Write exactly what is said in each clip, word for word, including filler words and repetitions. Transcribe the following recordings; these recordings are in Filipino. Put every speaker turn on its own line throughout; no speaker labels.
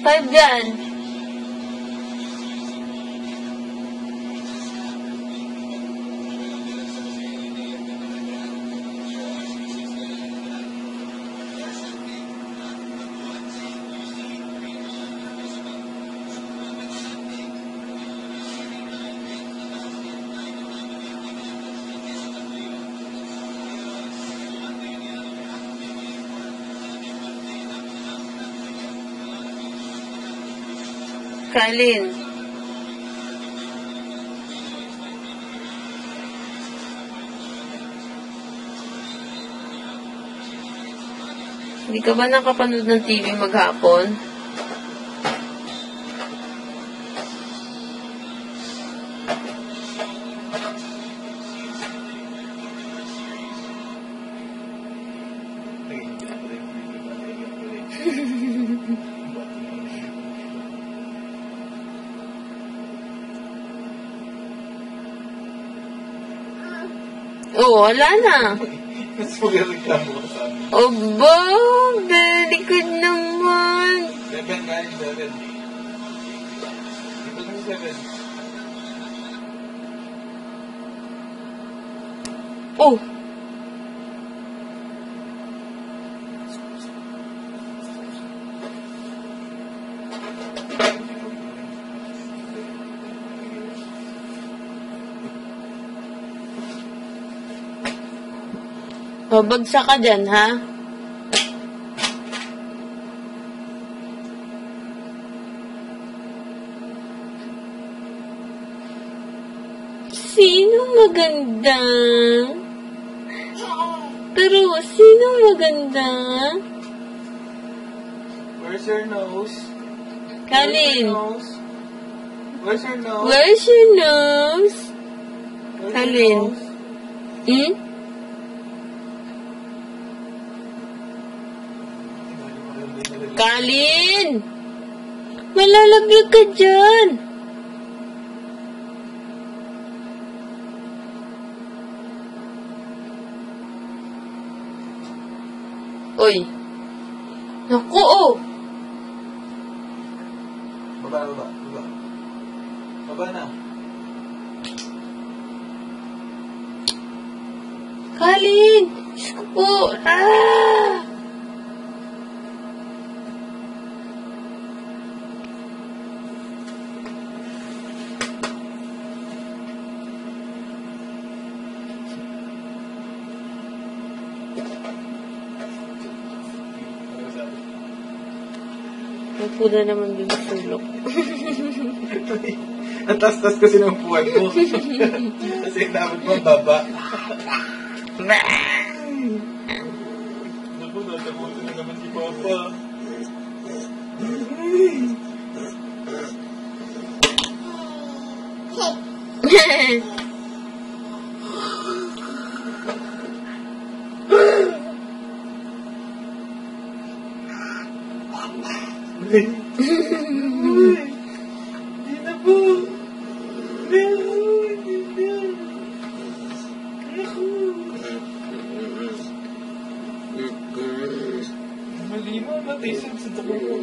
Five yan. Kalin. Hindi ka ba nakapanood ng T V maghapon? Oo, wala na.
Mas magreklamo ka sa amin.
Oba, delikad naman.
Seven, guys, seven. Dito na seven.
Oh. Babagsak ka dyan, ha? Sino maganda? Pero, sino maganda?
Where's your nose?
Kalin.
Where's your nose?
Where's your nose?
Where's
Kalin.
your nose?
Hmm? Kalin! Malalaglag ka dyan! Uy! Naku, oh!
Baba, baba, baba. Baba na.
Kalin! Diyos ko po! Ah! Nagpuda naman dun sa sulok.
Ang tas-tas kasi ng puwan mo. Kasi dapat mo baba. Naku, natabutin na naman si Papa. Hindi na po. Mali mo, matisan sa tako mo.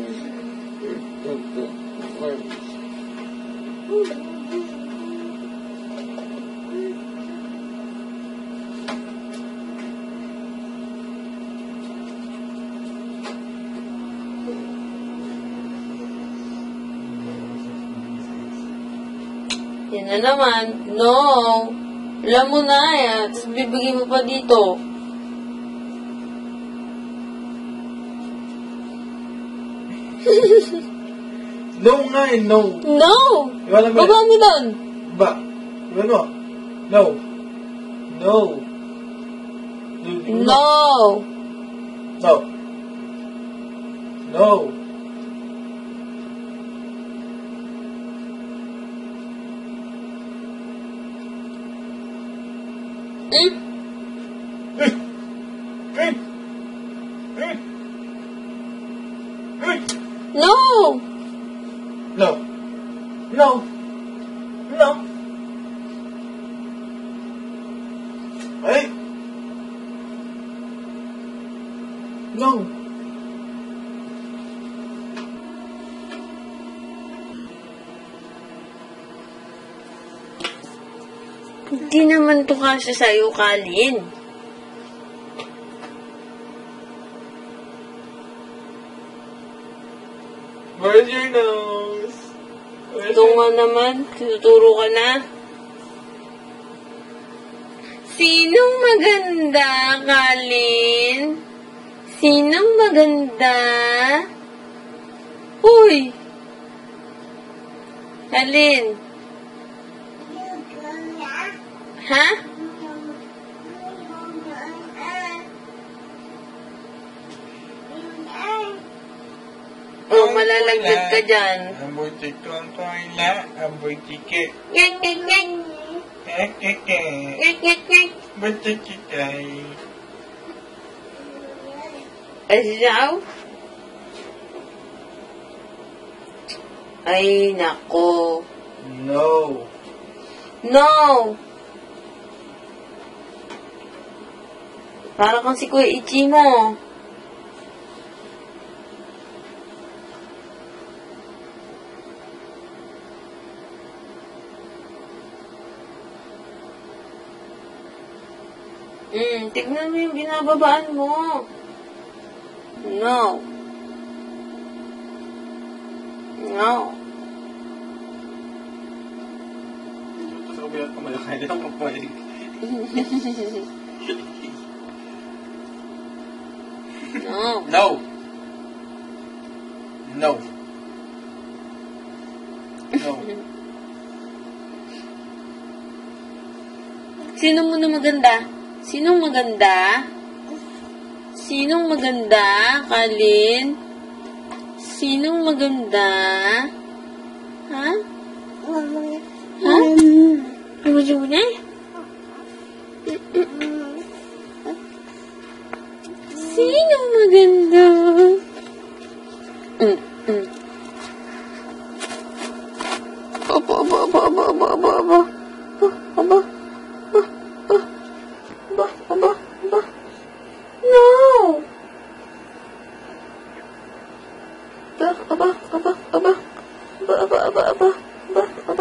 Yan na naman. No. Alam mo na eh. Tapos bibigay mo pa dito.
No nga eh, no.
No!
Iwala mo yan.
Baba mo doon.
Ba? Iwala mo. No. No.
No.
No. No.
Mm. No!
No. No. No. Ay. No.
Hindi naman to kasi sa'yo, Kalin.
Where's your nose? Where's
Ito nga naman, tinuturo ka na. Sinong maganda, Kalin? Sinong maganda? Uy! Kalin? Ha? Oh, malalagdag ka dyan.
Amoy tiko ang toila. Amoy tike.
Ngek, ngek, ngek.
Eh, eh, eh.
Ngek, ngek, ngek.
Ba't tikay?
Asaw? Ay, nako.
No.
No! Para kang si Kuya Ichi mo. Hmm, tignan mo yung binababaan mo. No. No.
Sa kabilang kamalakay na ang papalig.
No.
No. No. No.
Sino mo na maganda? Sinong maganda? Sinong maganda, Kalin? Sinong maganda? Ha? Ha? Ano mo na? Sinong maganda? Mm, mm. Aba, aba, aba, aba, aba, aba, aba. Aba. Aba, aba, aba. No! Aba, aba, aba, aba. Aba, aba, aba, aba. Aba, aba.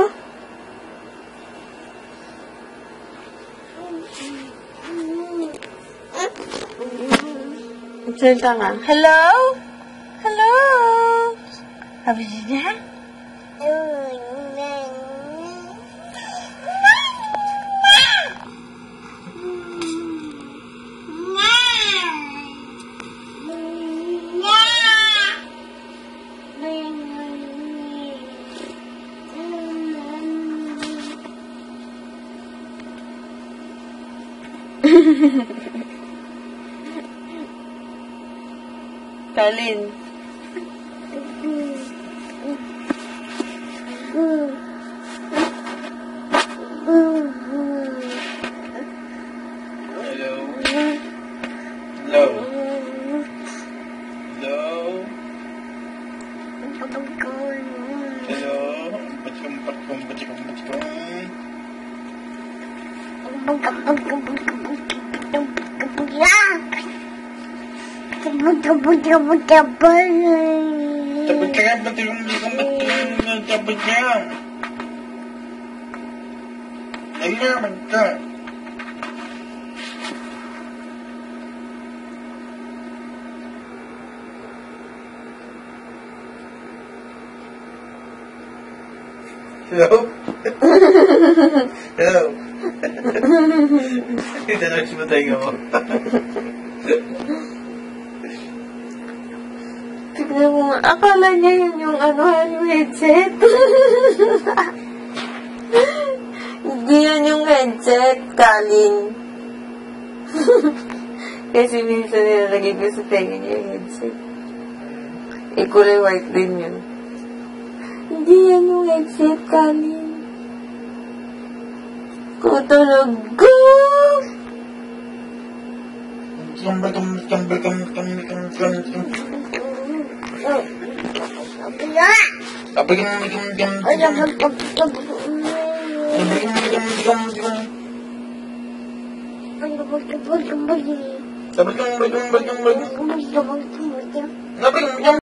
Salita nga. Hello? Hello? Sabi niya? Kalin.
Hello. Hello. Hello. Hello. Bachkong, bachkong, bachkong, bachkong. Tapos ka, ba't yung likong ba't yung tapos niya? Nalaman ka. Hello? Hello? Hindi na siya matay mo.
Tignan mo, akala niya yun yung ano, yung headset. Hindi yan yung headset, Kalin. Kasi minsan nilalagay ko sa tenga niya yung headset. Eh, kulay white din yun. Hindi yan yung headset, Kalin. Kutulog-go!
Kambal, kambal, kambal, kambal, kambal, kambal, kambal. Sabi ka naman, gam, gam, gam. Sabi ka naman, gam, gam, gam. Sabi ka naman, gam, gam, gam. Sabi ka naman, gam.